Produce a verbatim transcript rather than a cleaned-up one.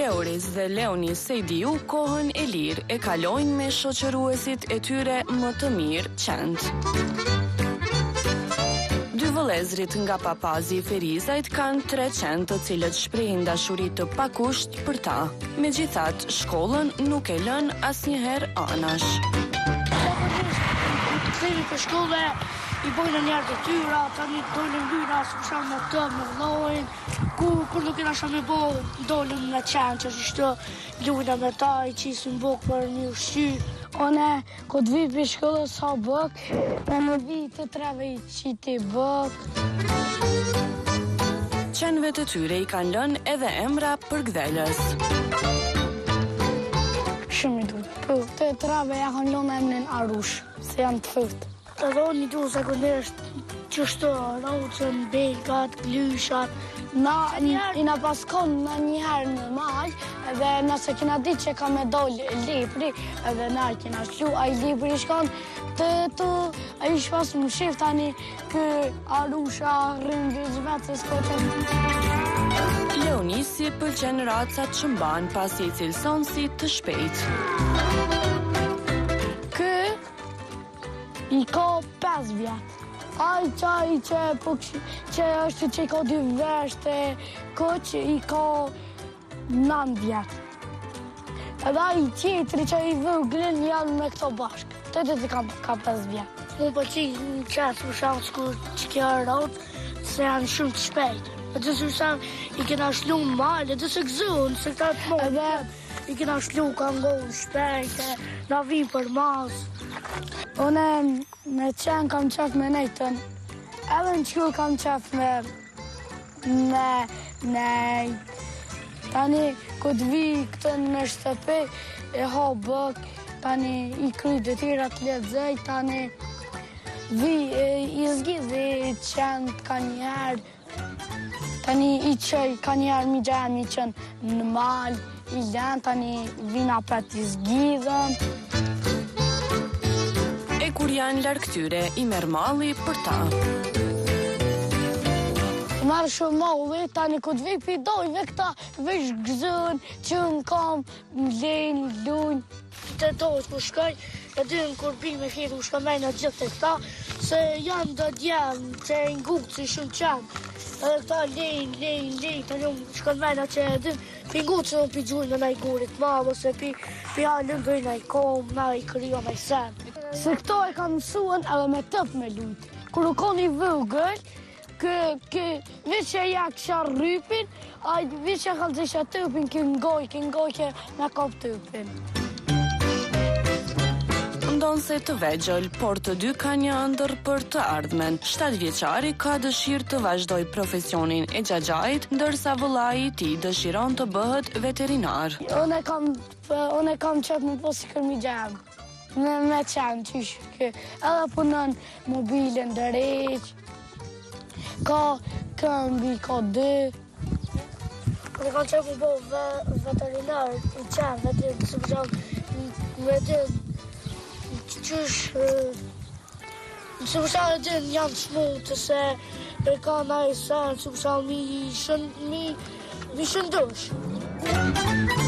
Leoris dhe Leoni Sejdiu kohën e lirë e kalojnë me shoqëruesit e tyre më të mirë qend. Dy vëllezrit nga papazi i Ferizajt kanë tre qend të cilët shprehin dashuri të pakusht për ta. Megjithatë, shkollën nuk e lën asnjëherë anash. Kthehemi për shkollë, i bojnë njerë të tyra, tani dojnë lyra, së përsham me të, me vëllojnë, ku kur nuk kena shë me bo, dolën me qenë që shtë lujna me ta, i qisim buk për një ushqy. One, ku të vi për shkollë sa bëk, me më vi të treve i qiti bëk. Qenëve të tyre i kanë lënë edhe emra për gdhelës. Shumë i duhet, për të treve ja kanë lënë emrin Arush, se janë të fërt. Edhe unë i duhet sekunderisht që shtë raucën, bekat, glyshat. Na, i na paskon në njëherë në maj, edhe nëse kina ditë që ka me dollë libri, edhe na kina shlu, a i libri shkon të tu, a i shpas më shif tani kë Arusha rrinë vizhvetë se s'ko Leonisi pëlqen racat që mban pasi i cilëson si të shpejt. Kë i ka pesë vjetë. Ai qaj që, që është që i ka dy veshte, këq i ka nëntë vjetë. Edhe ai tjetëri që i vëglën janë me këto bashkë. Të të të kam ka pesë vjetë. Unë për që i qesë për shamë s'ku që kja rautë, se janë shumë të shpejtë. E të së shamë i kena shlu në malë, e të se gëzunë, se këta të mojë. Edhe i kena shlu ka ngonë shpejtë, na vinë për masë. Une me qenë kam qef me nejtën, edhe në qyllë kam qef me me nejtë. Tani, këtë vi këtë në shtëpi, e ha bëk, tani i kry detyrat të lexoj, tani vi e, i zgjidhi qenë ka njerë, tani i qëj ka njerë mi gjenë mi qenë në malë, i lenë, tani vina për t'i zgjidhën. E kur janë larg tyre, i merr malli për ta. Marrë shumë malli, tani ku të vi pidojve këta, veç gëzën, që në kam, më lejnë, lujnë. Të dojtë ku shkaj, e dynë kur bi me fjetë u shkamejnë atë gjithë të këta, se janë do djenë, që e nguqë që shumë qenë. Edhe këta lejnë, lejnë, lejnë, të njëmë shkamejnë që e dynë, pi nguqë që në pi gjujnë me nëjë gurit mamë, ose pi, pi alën dojnë nëjë komë, nëjë kryo, nëjë senë. Se këto e kanë mësuen edhe me tëp me lujtë. Kur u koni vëgëll, kë, kë, veç që ja kësha rrypin, a veç që kanë zisha tëpin, kë ngoj, kë ngoj kë me kap tëpin. Ndonë se të vegjël, por të dy ka një ëndër për të ardhmen. shtatë vjeçari ka dëshirë të vazhdoj profesionin e xhaxhait, ndërsa vëllai i tij dëshiron të bëhet veterinar. Unë kam, unë kam qep më po si kërmi gjemë. Me, me qenë qysh, edhe punën mobilën dëreq, ka këmbi, ka dy. Në kanë qenë më bo ve, veterinar, i qenë, veterinar, së përsham, veterinar, qysh, së përsham e din janë shmutë, se e ka na i senë, së përsham mi shëndosh.